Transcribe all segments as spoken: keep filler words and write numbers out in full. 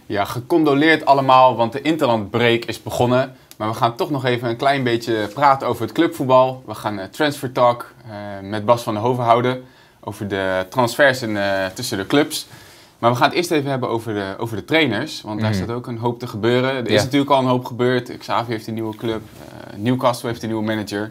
Ja, gecondoleerd allemaal, want de interlandbreak is begonnen. Maar we gaan toch nog even een klein beetje praten over het clubvoetbal. We gaan uh, Transfer Talk uh, met Bas van der Hoven houden. Over de transfers in, uh, tussen de clubs. Maar we gaan het eerst even hebben over de, over de trainers. Want daar mm. staat ook een hoop te gebeuren. Er is ja. natuurlijk al een hoop gebeurd. Xavi heeft een nieuwe club. Uh, Newcastle heeft een nieuwe manager.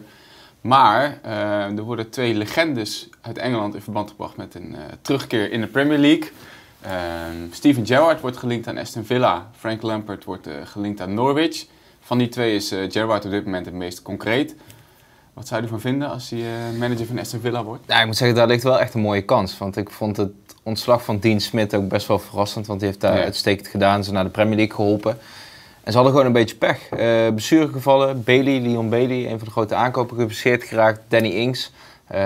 Maar uh, er worden twee legendes uit Engeland in verband gebracht met een uh, terugkeer in de Premier League. Uh, Steven Gerrard wordt gelinkt aan Aston Villa. Frank Lampard wordt uh, gelinkt aan Norwich. Van die twee is uh, Gerrard op dit moment het meest concreet. Wat zou je ervan vinden als hij uh, manager van Aston Villa wordt? Ja, ik moet zeggen, daar ligt wel echt een mooie kans. Want ik vond het ontslag van Dean Smith ook best wel verrassend. Want hij heeft daar ja. uitstekend gedaan. Ze naar de Premier League geholpen. En ze hadden gewoon een beetje pech. Uh, blessuregevallen. Bailey, Leon Bailey, een van de grote aankopen, geblesseerd geraakt. Danny Ings. Uh,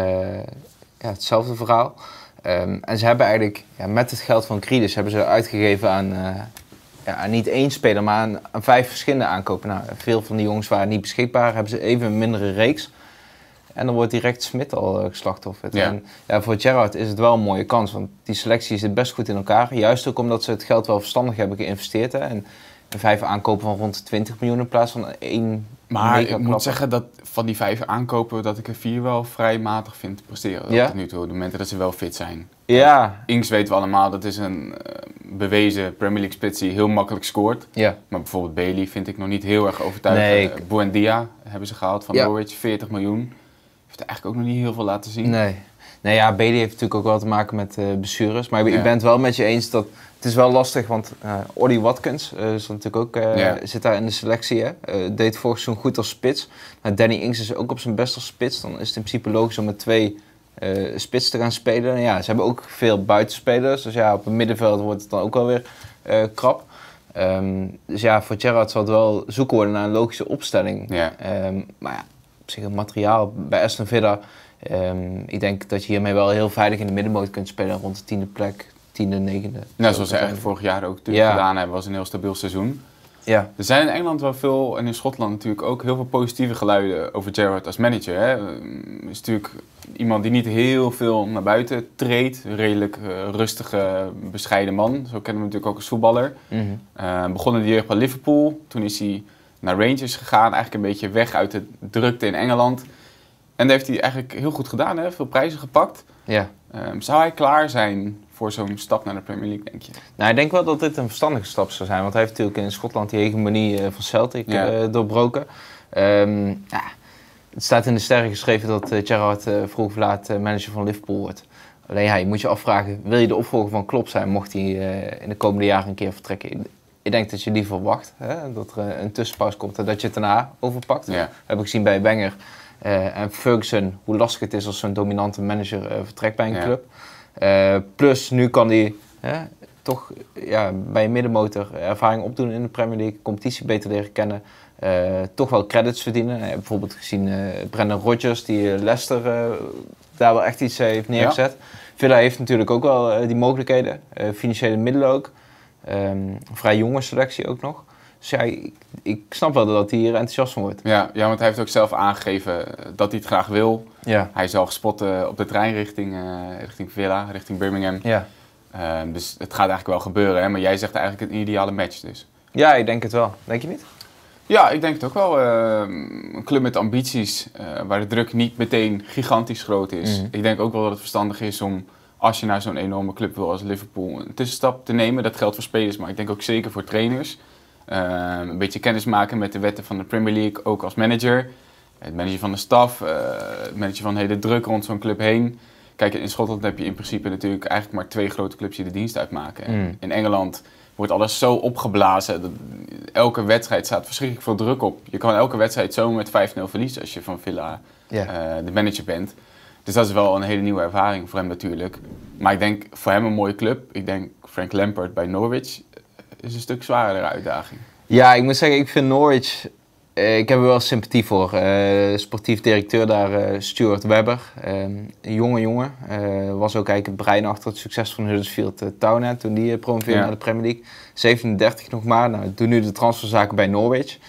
ja, hetzelfde verhaal. Um, en ze hebben eigenlijk ja, met het geld van Grealish hebben ze uitgegeven aan, uh, ja, aan niet één speler, maar aan, aan vijf verschillende aankopen. Nou, veel van die jongens waren niet beschikbaar, hebben ze even een mindere reeks. En dan wordt direct Smit al uh, geslachtofferd. Ja. En ja, voor Gerrard is het wel een mooie kans, want die selectie zit best goed in elkaar. Juist ook omdat ze het geld wel verstandig hebben geïnvesteerd. Hè. En vijf aankopen van rond de twintig miljoen in plaats van één. Maar ik moet zeggen dat van die vijf aankopen dat ik er vier wel vrij matig vind presteren. Ja. Tot nu toe, op de momenten dat ze wel fit zijn. Ja. Ings weten we allemaal, dat is een uh, bewezen Premier League spits die heel makkelijk scoort. Ja. Maar bijvoorbeeld Bailey vind ik nog niet heel erg overtuigend. Nee. Uh, Buendia hebben ze gehaald van ja. Norwich, veertig miljoen. Heeft eigenlijk ook nog niet heel veel laten zien. Nee. Nee, ja, Bailey heeft natuurlijk ook wel te maken met uh, blessures. Maar ik ja. ben het wel met je eens dat het is wel lastig, want uh, Ollie Watkins uh, is natuurlijk ook, uh, ja. zit daar in de selectie. Hè? Uh, deed vorig seizoen goed als spits. Nou, Danny Ings is ook op zijn best als spits. Dan is het in principe logisch om met twee uh, spits te gaan spelen. En ja, ze hebben ook veel buitenspelers. Dus ja, op het middenveld wordt het dan ook wel weer uh, krap. Um, dus ja, voor Gerrard zal het wel zoeken worden naar een logische opstelling. Ja. Um, maar ja, op zich het materiaal bij Aston Villa. Um, ik denk dat je hiermee wel heel veilig in de middenmoot kunt spelen rond de tiende plek, tiende, negende. Nou, zoals ze eigenlijk vorig jaar ook natuurlijk ja. gedaan hebben, was een heel stabiel seizoen. Ja. Er zijn in Engeland wel veel, en in Schotland natuurlijk ook, heel veel positieve geluiden over Gerrard als manager. Hè. Is natuurlijk iemand die niet heel veel naar buiten treedt. Een redelijk uh, rustige, bescheiden man. Zo kennen we hem natuurlijk ook als voetballer. Mm-hmm. Uh, begon in de jeugd bij Liverpool. Toen is hij naar Rangers gegaan. Eigenlijk een beetje weg uit de drukte in Engeland. En dat heeft hij eigenlijk heel goed gedaan, hè? Veel prijzen gepakt. Ja. Um, zou hij klaar zijn voor zo'n stap naar de Premier League, denk je? Nou, ik denk wel dat dit een verstandige stap zou zijn. Want hij heeft natuurlijk in Schotland die hegemonie uh, van Celtic ja. uh, doorbroken. Um, ja, het staat in de sterren geschreven dat uh, Gerrard uh, vroeg of laat uh, manager van Liverpool wordt. Alleen ja, je moet je afvragen, wil je de opvolger van Klopp zijn mocht hij uh, in de komende jaren een keer vertrekken? Ik denk dat je liever wacht, hè? Dat er uh, een tussenpauze komt en dat je het daarna overpakt. Ja. Dat heb ik gezien bij Wenger. Uh, en Ferguson, hoe lastig het is als zo'n dominante manager uh, vertrekt bij een ja. club. Uh, plus, nu kan hij uh, toch ja, bij een middenmotor ervaring opdoen in de Premier League, competitie beter leren kennen, uh, toch wel credits verdienen. Uh, bijvoorbeeld gezien uh, Brendan Rodgers, die uh, Leicester uh, daar wel echt iets uh, heeft neergezet. Ja. Villa heeft natuurlijk ook wel uh, die mogelijkheden, uh, financiële middelen ook. Um, een vrij jonge selectie ook nog. Dus ja, ik, ik snap wel dat hij hier enthousiast van wordt. Ja, ja, want hij heeft ook zelf aangegeven dat hij het graag wil. Ja. Hij is al gespot uh, op de trein richting, uh, richting Villa, richting Birmingham. Ja. Uh, dus het gaat eigenlijk wel gebeuren, hè? Maar jij zegt eigenlijk een ideale match dus. Ja, ik denk het wel. Denk je niet? Ja, ik denk het ook wel. Uh, een club met ambities, uh, waar de druk niet meteen gigantisch groot is. Mm. Ik denk ook wel dat het verstandig is om, als je naar zo'n enorme club wil als Liverpool, een tussenstap te nemen. Dat geldt voor spelers, maar ik denk ook zeker voor trainers. Uh, een beetje kennis maken met de wetten van de Premier League, ook als manager. Het manager van de staf, uh, het manager van de hele druk rond zo'n club heen. Kijk, in Schotland heb je in principe natuurlijk eigenlijk maar twee grote clubs die de dienst uitmaken. Mm. In Engeland wordt alles zo opgeblazen. Dat elke wedstrijd staat verschrikkelijk veel druk op. Je kan elke wedstrijd zo met vijf nul verliezen als je van Villa yeah. uh, de manager bent. Dus dat is wel een hele nieuwe ervaring voor hem natuurlijk. Maar ik denk voor hem een mooie club. Ik denk Frank Lampard bij Norwich is een stuk zwaardere uitdaging. Ja, ik moet zeggen, ik vind Norwich, eh, ik heb er wel sympathie voor. Uh, sportief directeur daar, uh, Stuart Webber, uh, een jonge jongen. Uh, was ook eigenlijk het brein achter het succes van Huddersfield uh, Town, hè, toen die uh, promoveerde ja. naar de Premier League. zevenendertig nog maar, nou, doen nu de transferzaken bij Norwich.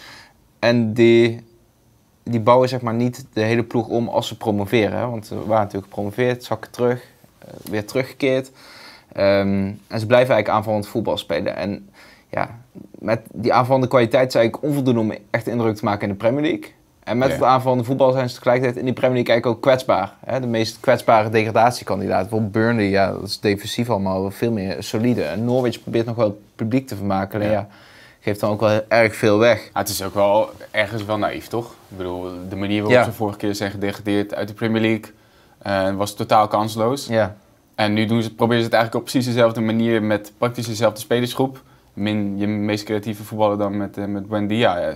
En die, die bouwen zeg maar niet de hele ploeg om als ze promoveren. Hè, want ze waren natuurlijk gepromoveerd, zakken terug, uh, weer teruggekeerd. Um, en ze blijven eigenlijk aanvallend voetbal spelen. En ja, met die aanvallende kwaliteit is eigenlijk onvoldoende om echt indruk te maken in de Premier League. En met ja. het aanvallende voetbal zijn ze tegelijkertijd in die Premier League eigenlijk ook kwetsbaar. Hè? De meest kwetsbare degradatiekandidaat. Bijvoorbeeld Burnley, ja, dat is defensief allemaal veel meer solide. En Norwich probeert nog wel het publiek te vermaken. Ja. Ja, geeft dan ook wel erg veel weg. Ja, het is ook wel ergens wel naïef, toch? Ik bedoel, de manier waarop ja. ze vorige keer zijn gedegradeerd uit de Premier League uh, was totaal kansloos. Ja. En nu doen ze, proberen ze het eigenlijk op precies dezelfde manier met praktisch dezelfde spelersgroep. Min je meest creatieve voetballer dan met, uh, met Buendia.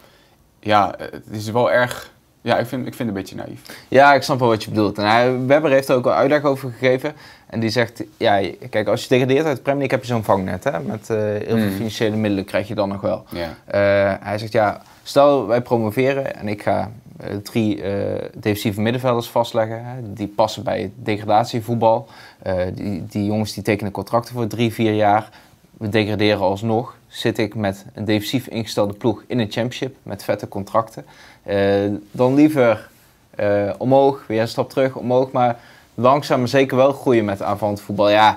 Ja, het is wel erg... Ja, ik vind, ik vind het een beetje naïef. Ja, ik snap wel wat je bedoelt. En hij, Webber heeft er ook wel uitleg over gegeven. En die zegt, ja, kijk, als je degradeert uit de Premier League heb je zo'n vangnet. Hè? Met uh, heel veel mm. financiële middelen krijg je dan nog wel. Yeah. Uh, hij zegt, ja, stel wij promoveren en ik ga uh, drie uh, defensieve middenvelders vastleggen. Hè? Die passen bij het degradatievoetbal. Uh, die, die jongens die tekenen contracten voor drie, vier jaar. We degraderen alsnog. Zit ik met een defensief ingestelde ploeg in een championship met vette contracten. Uh, dan liever uh, omhoog, weer een stap terug, omhoog. Maar langzaam maar zeker wel groeien met aanvallend voetbal. Ja,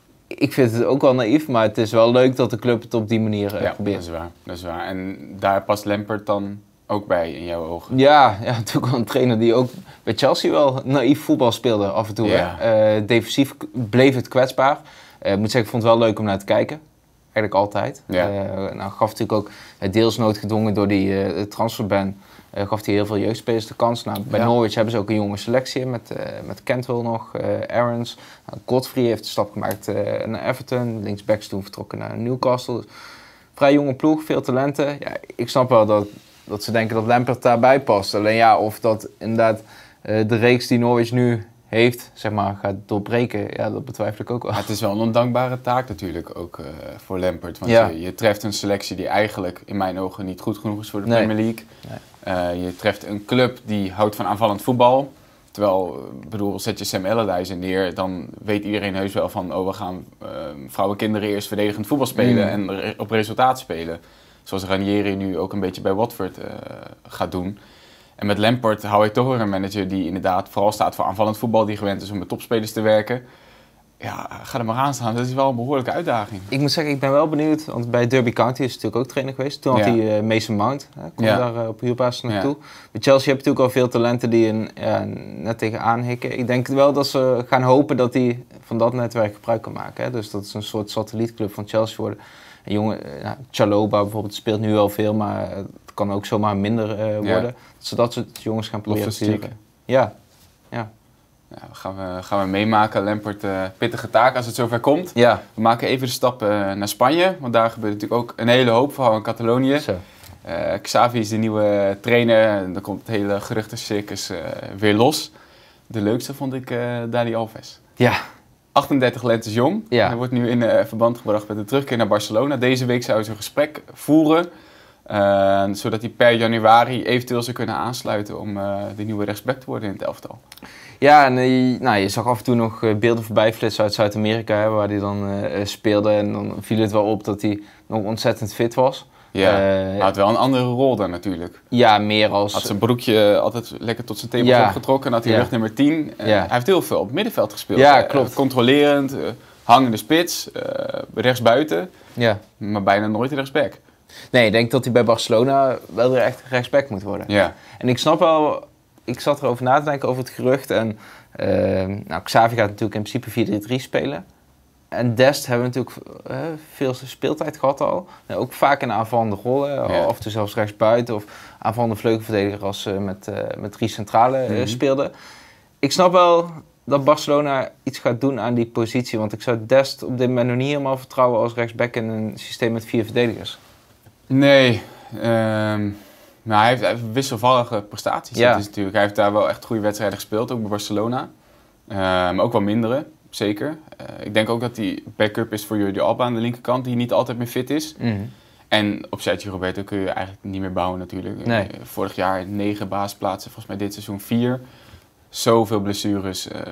ik vind het ook wel naïef, maar het is wel leuk dat de club het op die manier uh, ja, probeert. Dat is waar, dat is waar. En daar past Lampard dan ook bij in jouw ogen? Ja, ja, natuurlijk wel een trainer die ook bij Chelsea wel naïef voetbal speelde af en toe. Ja. Uh, defensief bleef het kwetsbaar. Uh, ik moet zeggen, ik vond het wel leuk om naar te kijken. Eigenlijk altijd. Ja. Uh, nou gaf natuurlijk ook, deels noodgedwongen door die uh, transferban, uh, gaf hij heel veel jeugdspelers de kans. Nou, bij ja. Norwich hebben ze ook een jonge selectie met, uh, met Cantwell nog, uh, Aarons. Nou, Godfrey heeft de stap gemaakt uh, naar Everton. Linksbacks toen vertrokken naar Newcastle. Dus, vrij jonge ploeg, veel talenten. Ja, ik snap wel dat, dat ze denken dat Lampard daarbij past. Alleen ja, of dat inderdaad uh, de reeks die Norwich nu heeft, zeg maar, gaat doorbreken, ja, dat betwijfel ik ook wel. Ja, het is wel een ondankbare taak natuurlijk ook uh, voor Lampard. Want ja. je, je treft een selectie die eigenlijk in mijn ogen niet goed genoeg is voor de nee. Premier League. Nee. Uh, je treft een club die houdt van aanvallend voetbal. Terwijl, ik bedoel, zet je Sam Allardyce neer, dan weet iedereen heus wel van, oh, we gaan uh, vrouwen en kinderen eerst verdedigend voetbal spelen mm. en re- op resultaat spelen. Zoals Ranieri nu ook een beetje bij Watford uh, gaat doen. En met Lampard hou ik toch weer een manager die inderdaad vooral staat voor aanvallend voetbal, die gewend is om met topspelers te werken. Ja, ga er maar aan staan. Dat is wel een behoorlijke uitdaging. Ik moet zeggen, ik ben wel benieuwd, want bij Derby County is natuurlijk ook trainer geweest. Toen had ja. hij uh, Mason Mount, hè, kwam ja. daar uh, op huurbasis naartoe. Ja. Bij Chelsea heb je natuurlijk al veel talenten die een, ja, net tegenaan hikken. Ik denk wel dat ze gaan hopen dat hij van dat netwerk gebruik kan maken. Hè. Dus dat is een soort satellietclub van Chelsea worden. Een jongen, uh, Chalobah bijvoorbeeld speelt nu wel veel, maar het kan ook zomaar minder uh, worden. Ja. Dat ze dat soort jongens gaan proberen te sturen. Ja, ja. Ja, gaan, we, gaan we meemaken. Lampard, uh, pittige taak als het zover komt. Ja. We maken even de stap uh, naar Spanje, want daar gebeurt natuurlijk ook een hele hoop, vooral in Catalonië. Zo. Uh, Xavi is de nieuwe trainer en dan komt het hele geruchtencircus uh, weer los. De leukste vond ik uh, Dani Alves. Ja. achtendertig lentes jong. Ja. Hij wordt nu in uh, verband gebracht met de terugkeer naar Barcelona. Deze week zou hij zo'n gesprek voeren, uh, zodat hij per januari eventueel zou kunnen aansluiten om uh, de nieuwe rechtsback te worden in het elftal. Ja, en uh, nou, je zag af en toe nog uh, beelden voorbij flitsen uit Zuid-Amerika, hè, waar hij dan uh, speelde. En dan viel het wel op dat hij nog ontzettend fit was. Ja, uh, hij had wel een andere rol dan natuurlijk. Ja, meer als... Had zijn broekje altijd lekker tot zijn tepels ja. opgetrokken en had hij ja. rug nummer tien. Uh, ja. Hij heeft heel veel op het middenveld gespeeld. Ja, uh, klopt. Controlerend, uh, hangende spits, uh, rechtsbuiten, ja. maar bijna nooit rechtsback. Nee, ik denk dat hij bij Barcelona wel weer echt rechtsback moet worden. Ja. En ik snap wel... Ik zat erover na te denken over het gerucht en... Uh, nou, Xavi gaat natuurlijk in principe vier drie drie spelen. En Dest hebben we natuurlijk uh, veel speeltijd gehad al. Uh, ook vaak in aanvallende rollen. Ja. Of toen zelfs rechtsbuiten of aanvallende vleugelverdediger als ze uh, met, uh, met drie centrale uh, mm-hmm. speelden. Ik snap wel dat Barcelona iets gaat doen aan die positie. Want ik zou Dest op dit moment nog niet helemaal vertrouwen als rechtsback in een systeem met vier verdedigers. Nee, um, nou, hij, heeft, hij heeft wisselvallige prestaties. Ja. Dat is natuurlijk, hij heeft daar wel echt goede wedstrijden gespeeld, ook bij Barcelona. Uh, maar ook wel mindere. Zeker. Uh, ik denk ook dat die backup is voor Jordi Alba aan de linkerkant, die niet altijd meer fit is. Mm-hmm. En op Sergio Roberto kun je eigenlijk niet meer bouwen natuurlijk. Nee. Uh, vorig jaar negen basisplaatsen, volgens mij dit seizoen vier. Zoveel blessures. Uh,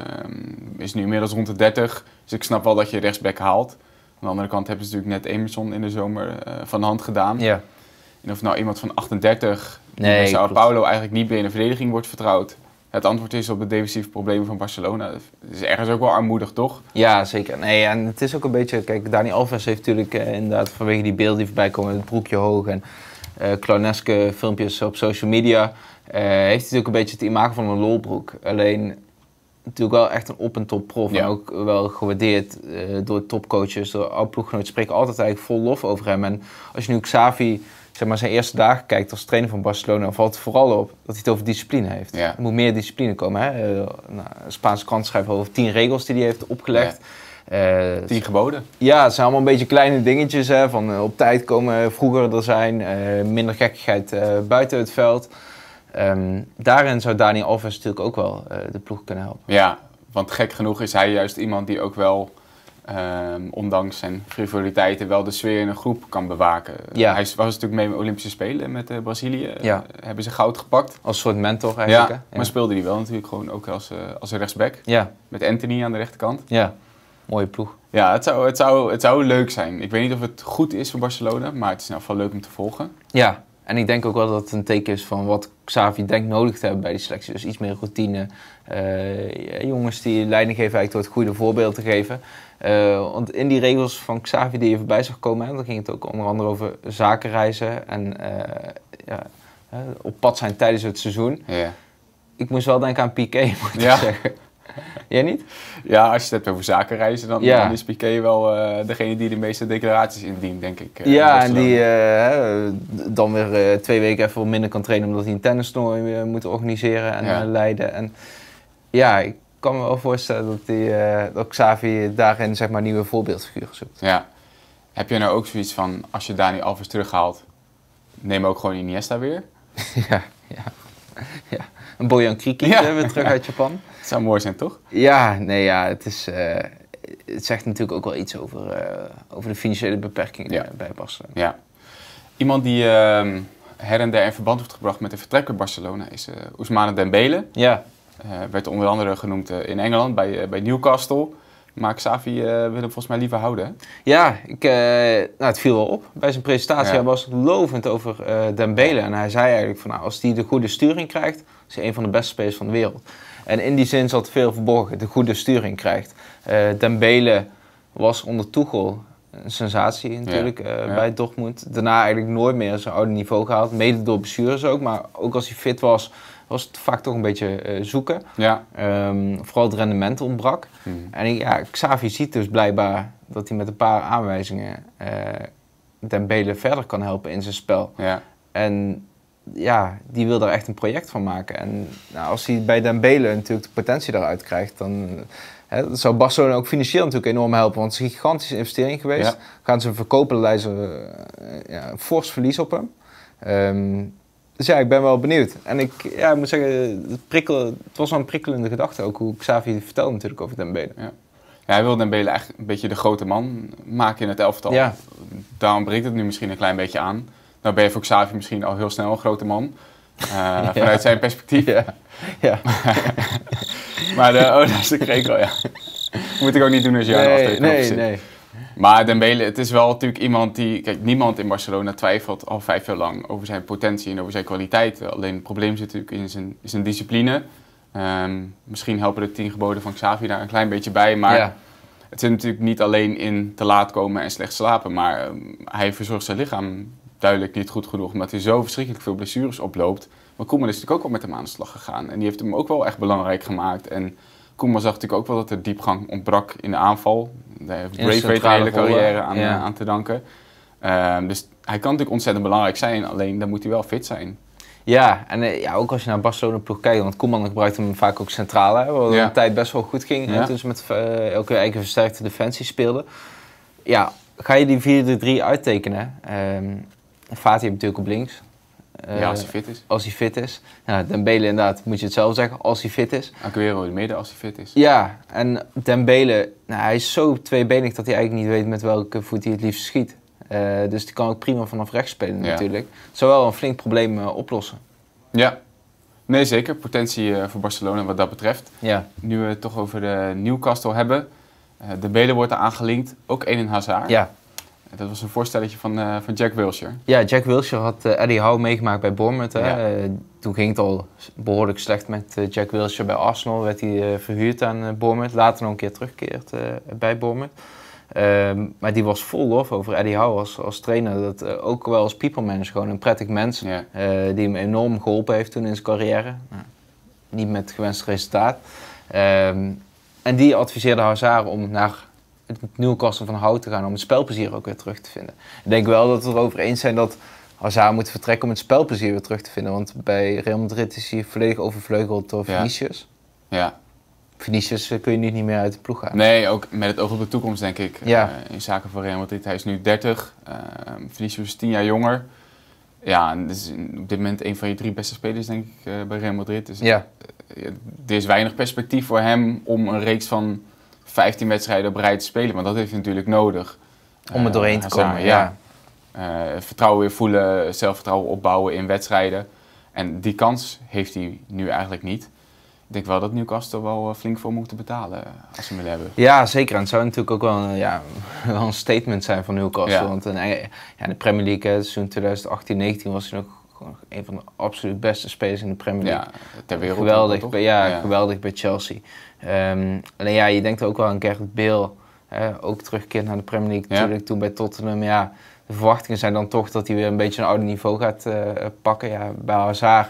is nu inmiddels rond de dertig. Dus ik snap wel dat je rechtsback haalt. Aan de andere kant hebben ze natuurlijk net Emerson in de zomer uh, van de hand gedaan. Ja. En of nou iemand van achtendertig, nee, die Sao Paulo eigenlijk niet meer in de verdediging wordt vertrouwd. het antwoord is op de defensieve problemen van Barcelona. Dat is ergens ook wel armoedig, toch? Ja, zeker. Nee, en het is ook een beetje... Kijk, Dani Alves heeft natuurlijk uh, inderdaad vanwege die beelden die voorbij komen, het broekje hoog en uh, clowneske filmpjes op social media, uh, heeft hij natuurlijk een beetje het imago van een lolbroek. Alleen natuurlijk wel echt een op- en top prof. Ja. En ook wel gewaardeerd uh, door topcoaches, door oude ploeggenoten. Spreken altijd eigenlijk vol lof over hem. En als je nu Xavi, zeg maar, zijn eerste dagen kijkt als trainer van Barcelona, valt het vooral op dat hij het over discipline heeft. Ja. Er moet meer discipline komen. Hè? Uh, nou, een Spaanse krant schrijft over tien regels die hij heeft opgelegd. Ja. Uh, tien geboden. Ja, het zijn allemaal een beetje kleine dingetjes. Hè, van uh, op tijd komen, vroeger er zijn, uh, minder gekkigheid uh, buiten het veld. Um, daarin zou Dani Alves natuurlijk ook wel uh, de ploeg kunnen helpen. Ja, want gek genoeg is hij juist iemand die ook wel, um, ondanks zijn frivoliteiten, wel de sfeer in een groep kan bewaken. Ja. Hij was natuurlijk mee met Olympische Spelen met uh, Brazilië. Ja. Uh, hebben ze goud gepakt. Als soort mentor eigenlijk. Ja, ja. Maar speelde hij wel natuurlijk gewoon ook als, uh, als een rechtsback. Ja. Met Anthony aan de rechterkant. Ja, mooie ploeg. Ja, het zou, het, zou, het zou leuk zijn. Ik weet niet of het goed is voor Barcelona, maar het is in ieder geval leuk om te volgen. Ja. En ik denk ook wel dat het een teken is van wat Xavi denkt nodig te hebben bij die selectie. Dus iets meer routine. Uh, jongens die leiding geven eigenlijk door het goede voorbeeld te geven. Uh, want in die regels van Xavi die je voorbij zag komen, hè, dan ging het ook onder andere over zakenreizen en uh, ja, uh, op pad zijn tijdens het seizoen. Ja. Ik moest wel denken aan Piqué, moet ik ja. zeggen. Jij niet? Ja, als je het hebt over zakenreizen, dan, ja. dan is Piqué wel uh, degene die de meeste declaraties indient, denk ik. Uh, ja, en die uh, dan weer uh, twee weken even wat minder kan trainen omdat hij een tennistoernooi uh, moet organiseren en ja. uh, leiden. En ja, ik kan me wel voorstellen dat, die, uh, dat Xavi daarin zeg maar nieuwe voorbeeldfiguren zoekt. Ja. Heb je nou ook zoiets van, als je Dani Alves terughaalt, neem ook gewoon Iniesta weer? ja, ja. ja. Een Bojan Kriki ja. weer terug uit Japan. Het zou mooi zijn, toch? Ja, nee, ja, het, is, uh, het zegt natuurlijk ook wel iets over, uh, over de financiële beperkingen ja. bij Barcelona. Ja. Iemand die uh, her en der in verband heeft gebracht met de vertrek bij Barcelona is uh, Ousmane Dembele. Ja. Uh, werd onder andere genoemd uh, in Engeland bij, uh, bij Newcastle. Maar Xavi uh, wil hem volgens mij liever houden, hè? Ja, ik, uh, nou, het viel wel op. Bij zijn presentatie ja. was het lovend over uh, Dembele. En hij zei eigenlijk van, nou, als hij de goede sturing krijgt, is hij een van de beste spelers van de wereld. En in die zin zat veel verborgen, de goede sturing krijgt. Uh, Dembele was onder Tuchel een sensatie natuurlijk ja. Uh, ja. bij Dortmund. Daarna eigenlijk nooit meer zijn oude niveau gehaald. Mede door blessures ook, maar ook als hij fit was, was het vaak toch een beetje uh, zoeken. Ja. Um, vooral het rendement ontbrak. Hmm. En ja, Xavi ziet dus blijkbaar dat hij met een paar aanwijzingen uh, Dembele verder kan helpen in zijn spel. Ja. En ja, die wil daar echt een project van maken. En nou, als hij bij Dembele natuurlijk de potentie daaruit krijgt, dan hè, dat zou Barcelona ook financieel natuurlijk enorm helpen. Want het is een gigantische investering geweest. Ja. Gaan ze hem verkopen, dan leiden ze uh, ja, een fors verlies op hem. Um, dus ja, ik ben wel benieuwd. En ik, ja, ik moet zeggen, het, prikkel, het was wel een prikkelende gedachte ook, hoe Xavi vertelde natuurlijk over Dembele. Ja. Ja, hij wil Dembele echt een beetje de grote man maken in het elftal. Ja. Daarom breekt het nu misschien een klein beetje aan. Nou ben je voor Xavi misschien al heel snel een grote man. Uh, vanuit ja. zijn perspectief. Ja. Ja. maar de, oh, dat is de krekel, ja. Moet ik ook niet doen als je aan nee, de nee, zit. nee. Maar Dembele, het is wel natuurlijk iemand die... Kijk, niemand in Barcelona twijfelt al vijf jaar lang over zijn potentie en over zijn kwaliteiten. Alleen het probleem zit natuurlijk in zijn, in zijn discipline. Um, misschien helpen de tien geboden van Xavi daar een klein beetje bij, maar... Ja. Het zit natuurlijk niet alleen in te laat komen en slecht slapen, maar um, hij verzorgt zijn lichaam duidelijk niet goed genoeg, omdat hij zo verschrikkelijk veel blessures oploopt. Maar Koeman is natuurlijk ook wel met hem aan de slag gegaan en die heeft hem ook wel echt belangrijk gemaakt. En Koeman zag natuurlijk ook wel dat er diepgang ontbrak in de aanval. Daar heeft Braithwaite een hele carrière aan, ja. aan te danken. Uh, dus hij kan natuurlijk ontzettend belangrijk zijn, alleen dan moet hij wel fit zijn. Ja, en uh, ja, ook als je naar Barcelona ploeg kijkt, want Koeman gebruikt hem vaak ook centraal, hè, waar ja. een tijd best wel goed ging. Ja. Toen ze met uh, elke eigen versterkte defensie speelden. Ja, ga je die vier drie drie uittekenen? Um, Fati heeft natuurlijk op links. Uh, ja, als hij fit is. Als hij fit is. Ja, Dembele inderdaad, moet je het zelf zeggen, als hij fit is. Aguero in het midden als hij fit is. Ja, en Dembele, nou, hij is zo tweebenig dat hij eigenlijk niet weet met welke voet hij het liefst schiet. Uh, dus die kan ook prima vanaf rechts spelen ja. natuurlijk. Het zou wel een flink probleem uh, oplossen. Ja, nee zeker. Potentie uh, voor Barcelona wat dat betreft. Ja. Nu we het toch over de Newcastle hebben. Uh, Dembele wordt er aangelinkt, ook Eden Hazard. Ja. Dat was een voorstelletje van, uh, van Jack Wilshere. Ja, Jack Wilshere had uh, Eddie Howe meegemaakt bij Bournemouth. Hè? Ja. Uh, toen ging het al behoorlijk slecht met uh, Jack Wilshere bij Arsenal. Werd hij uh, verhuurd aan uh, Bournemouth. Later nog een keer teruggekeerd uh, bij Bournemouth. Uh, maar die was vol lof over Eddie Howe als, als trainer. Dat, uh, ook wel als people manager, gewoon een prettig mens. Ja. Uh, die hem enorm geholpen heeft toen in zijn carrière. Nou, niet met het gewenste resultaat. Uh, en die adviseerde Hazard om naar het Newcastle van Howe te gaan om het spelplezier ook weer terug te vinden. Ik denk wel dat we erover eens zijn dat Hazard moet vertrekken om het spelplezier weer terug te vinden. Want bij Real Madrid is hij volledig overvleugeld door Vinicius. Ja. ja. Vinicius kun je nu niet meer uit de ploeg halen. Nee, ook met het oog op de toekomst denk ik. Ja. Uh, in zaken van Real Madrid. Hij is nu dertig. Uh, Vinicius is tien jaar jonger. Ja, en is op dit moment een van je drie beste spelers denk ik uh, bij Real Madrid. Dus ja. uh, er is weinig perspectief voor hem om een reeks van vijftien wedstrijden op rij te spelen. Want dat heeft hij natuurlijk nodig. Om er doorheen uh, te komen, ja. ja. Uh, vertrouwen weer voelen, zelfvertrouwen opbouwen in wedstrijden. En die kans heeft hij nu eigenlijk niet. Ik denk wel dat Newcastle wel flink voor moeten betalen als ze hem willen hebben. Ja, zeker. En het zou natuurlijk ook wel een, ja, wel een statement zijn van Newcastle. Ja. Want in, ja, de Premier League, het seizoen twintig achttien negentien, was hij nog gewoon een van de absoluut beste spelers in de Premier League. Ja, ter wereld. Geweldig, bij, ja, ja. geweldig bij Chelsea. Um, alleen ja, je denkt ook wel aan Gareth Bale. Hè, ook teruggekeerd naar de Premier League ja. natuurlijk, toen bij Tottenham. Ja, de verwachtingen zijn dan toch dat hij weer een beetje een ouder niveau gaat uh, pakken. Ja, bij Hazard.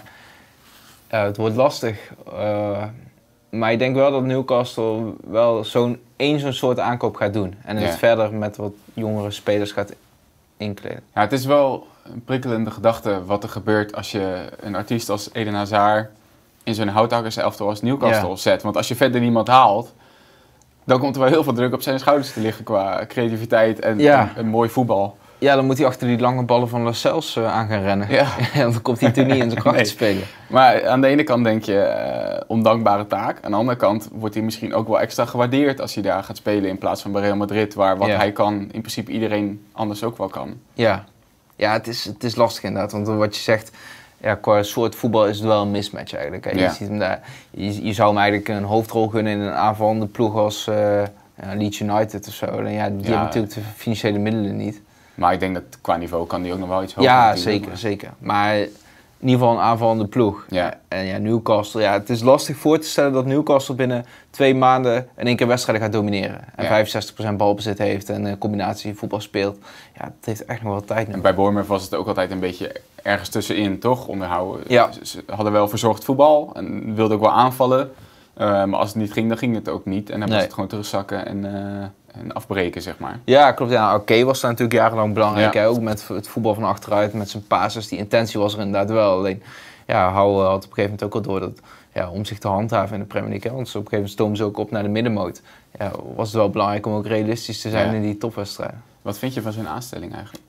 Uh, het wordt lastig. Uh, maar ik denk wel dat Newcastle wel zo'n één zo'n soort aankoop gaat doen. En het ja. verder met wat jongere spelers gaat inkleden. Ja, het is wel een prikkelende gedachte wat er gebeurt als je een artiest als Eden Hazard in zo'n houthakkerselftal als Newcastle ja. zet. Want als je verder niemand haalt, dan komt er wel heel veel druk op zijn schouders te liggen qua creativiteit en, ja. en, en mooi voetbal. Ja, dan moet hij achter die lange ballen van Lascelles uh, aan gaan rennen. Ja. Dan komt hij natuurlijk niet in zijn kracht nee. te spelen. Maar aan de ene kant denk je, uh, ondankbare taak. Aan de andere kant wordt hij misschien ook wel extra gewaardeerd als hij daar gaat spelen in plaats van bij Real Madrid, waar wat ja. hij kan, in principe iedereen anders ook wel kan. Ja, ja het, is, het is lastig inderdaad, want wat je zegt, ja, qua soort voetbal is het wel een mismatch eigenlijk. Hè. Je, ja. ziet hem daar, je, je zou hem eigenlijk een hoofdrol gunnen in een aanvallende ploeg als uh, ja, Leeds United of zo. En ja, die ja. hebben natuurlijk de financiële middelen niet. Maar ik denk dat qua niveau kan die ook nog wel iets hoger. Ja, zeker, maar. zeker. Maar in ieder geval een aanvallende ploeg. Ja. En ja, Newcastle, ja, het is lastig voor te stellen dat Newcastle binnen twee maanden in één keer wedstrijden gaat domineren. En ja. vijfenzestig procent balbezit heeft en een combinatie voetbal speelt. Ja, het heeft echt nog wel tijd nodig. En bij Bournemouth was het ook altijd een beetje ergens tussenin, toch? Onderhouden. Ja. Ze hadden wel verzorgd voetbal en wilden ook wel aanvallen. Uh, maar als het niet ging, dan ging het ook niet. En dan nee. was het gewoon terugzakken en... Uh, En afbreken, zeg maar. Ja, klopt. Ja, Oké okay, was daar natuurlijk jarenlang belangrijk. Ja. Hè? Ook met het voetbal van achteruit, met zijn passes. Die intentie was er inderdaad wel. Alleen, ja, Howe had op een gegeven moment ook al door dat... Ja, om zich te handhaven in de Premier League. Hè? Want op een gegeven moment stoomden ze ook op naar de middenmoot. Ja, was het wel belangrijk om ook realistisch te zijn ja. in die topwedstrijden. Wat vind je van zijn aanstelling eigenlijk?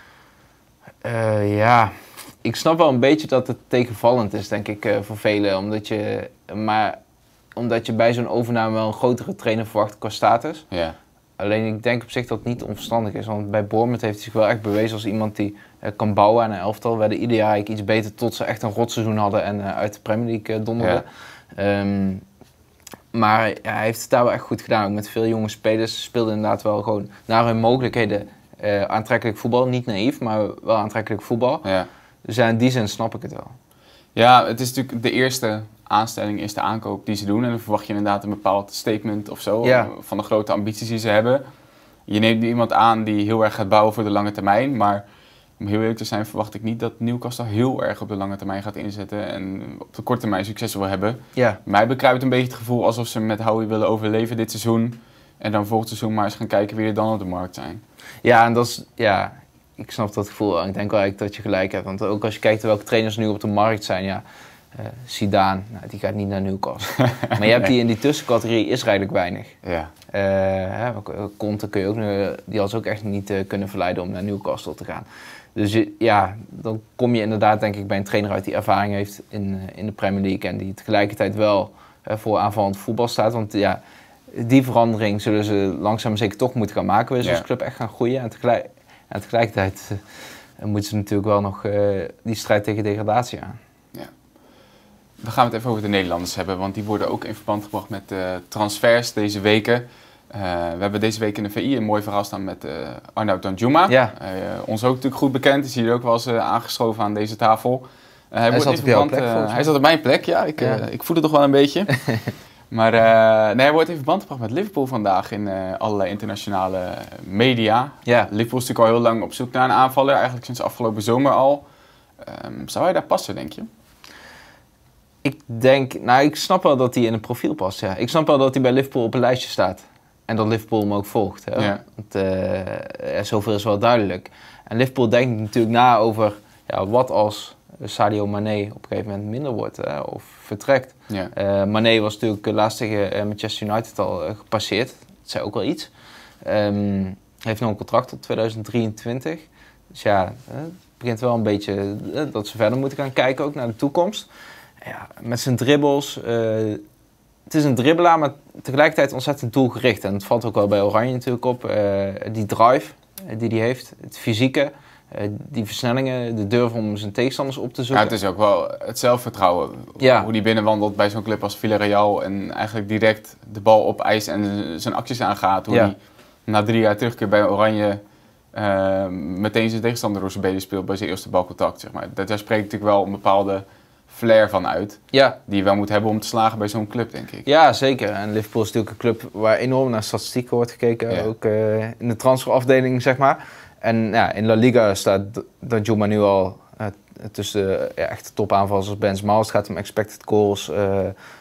Uh, ja, ik snap wel een beetje dat het tegenvallend is, denk ik, uh, voor velen. Omdat je, maar, omdat je bij zo'n overname wel een grotere trainer verwacht qua status. Ja. Alleen ik denk op zich dat het niet onverstandig is, want bij Bournemouth heeft hij zich wel echt bewezen als iemand die uh, kan bouwen aan een elftal. Werden ieder jaar iets beter tot ze echt een rotseizoen hadden en uh, uit de Premier League uh, donderden. Ja. Um, maar ja, hij heeft het daar wel echt goed gedaan, ook met veel jonge spelers. Ze speelden inderdaad wel gewoon naar hun mogelijkheden uh, aantrekkelijk voetbal. Niet naïef, maar wel aantrekkelijk voetbal. Ja. Dus ja, in die zin snap ik het wel. Ja, het is natuurlijk de eerste aanstelling, eerste aankoop die ze doen. En dan verwacht je inderdaad een bepaald statement of zo, ja. van de grote ambities die ze hebben. Je neemt iemand aan die heel erg gaat bouwen voor de lange termijn, maar om heel eerlijk te zijn verwacht ik niet dat Newcastle heel erg op de lange termijn gaat inzetten en op de korte termijn succes wil hebben. Ja. Mij bekruipt een beetje het gevoel alsof ze met Howie willen overleven dit seizoen en dan volgend seizoen maar eens gaan kijken wie er dan op de markt zijn. Ja, en dat is, ja, ik snap dat gevoel en ik denk wel eigenlijk dat je gelijk hebt, want ook als je kijkt welke trainers nu op de markt zijn, ja, uh, Zidane, nou, die gaat niet naar Newcastle. Maar je hebt die in die tussencategorie is er eigenlijk weinig. Ja. Uh, hè, Conte kun je ook nu, die had ze ook echt niet uh, kunnen verleiden om naar Newcastle te gaan. Dus je, ja, dan kom je inderdaad denk ik bij een trainer uit die ervaring heeft in, uh, in de Premier League en die tegelijkertijd wel uh, voor aanvallend voetbal staat. Want ja, die verandering zullen ze langzaam zeker toch moeten gaan maken, willen ze ja. als club echt gaan groeien. En, tegelijk, en tegelijkertijd uh, moeten ze natuurlijk wel nog uh, die strijd tegen degradatie aan. Ja. Dan gaan we het even over de Nederlanders hebben, want die worden ook in verband gebracht met uh, transfers deze weken. Uh, we hebben deze week in de V I een mooi verhaal staan met uh, Arnaud Danjuma. Ja. Uh, ons ook natuurlijk goed bekend, is hier ook wel eens uh, aangeschoven aan deze tafel. Uh, hij hij, wordt zat op jouw verband, plek, uh, hij zat op mijn plek, ja. Ik, ja. Uh, ik voel het toch wel een beetje. Maar uh, nee, hij wordt in verband gebracht met Liverpool vandaag in uh, allerlei internationale media. Ja. Liverpool is natuurlijk al heel lang op zoek naar een aanvaller, eigenlijk sinds afgelopen zomer al. Um, zou hij daar passen, denk je? Ik denk, nou ik snap wel dat hij in een profiel past, ja. Ik snap wel dat hij bij Liverpool op een lijstje staat. En dat Liverpool hem ook volgt. Hè? Ja. Want, uh, ja, zoveel is wel duidelijk. En Liverpool denkt natuurlijk na over ja, wat als Sadio Mané op een gegeven moment minder wordt hè, of vertrekt. Ja. Uh, Mané was natuurlijk laatst tegen uh, Manchester United al uh, gepasseerd. Dat zei ook wel iets. Um, hij heeft nog een contract tot tweeduizend drieëntwintig. Dus ja, uh, het begint wel een beetje uh, dat ze verder moeten gaan kijken ook naar de toekomst. Ja, met zijn dribbles. Uh, het is een dribbelaar, maar tegelijkertijd ontzettend doelgericht. En het valt ook wel bij Oranje natuurlijk op. Uh, die drive uh, die hij heeft, het fysieke, uh, die versnellingen, de durf om zijn tegenstanders op te zoeken. Ja, het is ook wel het zelfvertrouwen. Ja. Hoe hij binnenwandelt bij zo'n club als Villarreal en eigenlijk direct de bal opeist en zijn acties aangaat. Hoe ja. hij na drie jaar terugkeert bij Oranje uh, meteen zijn tegenstander door zijn benen speelt bij zijn eerste balcontact. Zeg maar. Daar spreekt natuurlijk wel een bepaalde flair van uit, ja. die je wel moet hebben om te slagen bij zo'n club, denk ik. Ja, zeker. En Liverpool is natuurlijk een club waar enorm naar statistieken wordt gekeken, ja. ook uh, in de transferafdeling, zeg maar. En ja, in La Liga staat Danjuma nu al uh, tussen de ja, echte topaanvallers als Benzema. Het gaat om expected goals, uh,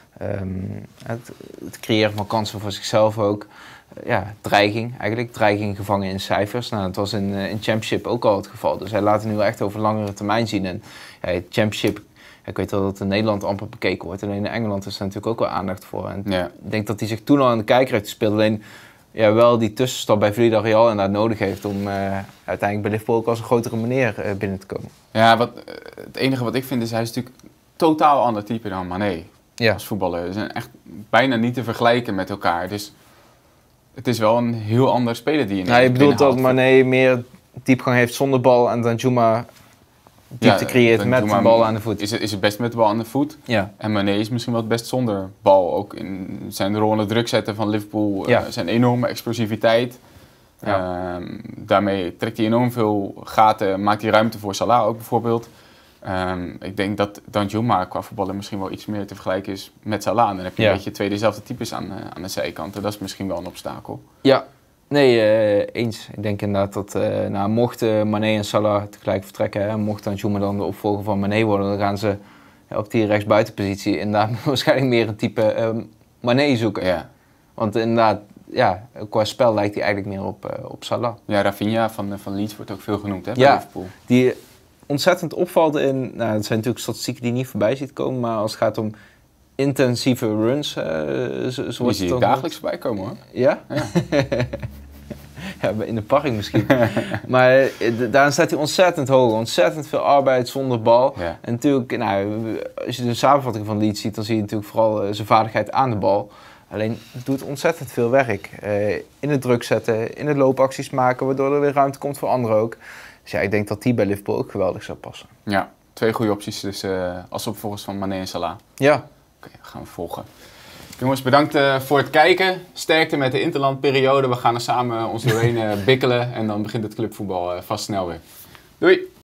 um, het, het creëren van kansen voor zichzelf ook. Uh, ja, dreiging eigenlijk, dreiging gevangen in cijfers. Nou, dat was in, uh, in Championship ook al het geval. Dus hij laat het nu echt over langere termijn zien. En ja, Championship, ik weet wel dat het in Nederland amper bekeken wordt. Alleen in Engeland is er natuurlijk ook wel aandacht voor. En ja. Ik denk dat hij zich toen al aan de kijker heeft gespeeld. Alleen ja, wel die tussenstap bij Villarreal inderdaad nodig heeft om uh, uiteindelijk bij Liverpool ook als een grotere meneer uh, binnen te komen. Ja, wat, uh, het enige wat ik vind is hij is natuurlijk totaal ander type dan Mané ja. als voetballer. Ze zijn echt bijna niet te vergelijken met elkaar. Dus het is wel een heel ander speler die je in ja, je bedoelt dat Mané meer diepgang heeft zonder bal en Danjuma diepte ja, creëert met de bal aan de voet. Is het, is het best met de bal aan de voet. Ja. En Mané is misschien wel het best zonder bal. Ook in zijn rol onder druk zetten van Liverpool. Ja. Uh, zijn enorme explosiviteit. Ja. Uh, daarmee trekt hij enorm veel gaten. Maakt hij ruimte voor Salah ook bijvoorbeeld. Um, ik denk dat Danjuma qua voetballer misschien wel iets meer te vergelijken is met Salah. En dan heb je ja. een beetje twee dezelfde types aan, uh, aan de zijkanten. Dat is misschien wel een obstakel. Ja. Nee, uh, eens. Ik denk inderdaad dat uh, nou, mocht uh, Mané en Salah tegelijk vertrekken, hè, mocht Danjuma dan de opvolger van Mané worden, dan gaan ze ja, op die rechtsbuitenpositie inderdaad waarschijnlijk meer een type uh, Mané zoeken. Ja. Want inderdaad, ja, qua spel lijkt hij eigenlijk meer op, uh, op Salah. Ja, Rafinha van, van Leeds wordt ook veel genoemd hè, bij ja, Liverpool. Die ontzettend opvalt in, nou, dat zijn natuurlijk statistieken die niet voorbij ziet komen, maar als het gaat om intensieve runs, uh, zo, zo die zie je dagelijks voorbij komen hoor. Ja? Ja. Ja, in de parking misschien. Maar d- daarin staat hij ontzettend hoog. Ontzettend veel arbeid zonder bal. Ja. En natuurlijk, nou, als je de samenvatting van Leeds ziet, dan zie je natuurlijk vooral uh, zijn vaardigheid aan de bal. Alleen, het doet ontzettend veel werk. Uh, in het druk zetten, in het loopacties maken, waardoor er weer ruimte komt voor anderen ook. Dus ja, ik denk dat die bij Liverpool ook geweldig zou passen. Ja, twee goede opties dus uh, als opvolgers van Mané en Salah. Ja. Oké, okay, gaan we volgen. Jongens, bedankt uh, voor het kijken. Sterkte met de interlandperiode. We gaan er samen ons doorheen uh, bikkelen en dan begint het clubvoetbal uh, vast snel weer. Doei!